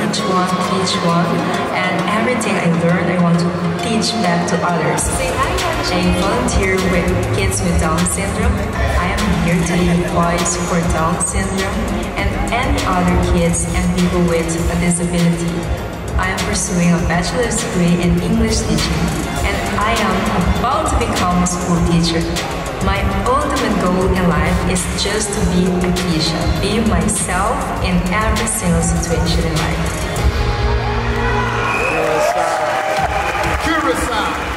encourage one, teach one, and everything I learn, I want to teach back to others. I volunteer with kids with Down syndrome. I am here to be a voice for Down syndrome and any other kids and people with a disability. I am pursuing a bachelor's degree in English teaching, and I am about to become a school teacher. My ultimate goal in life is just to be Akisha, be myself in every single situation in life. Curacao.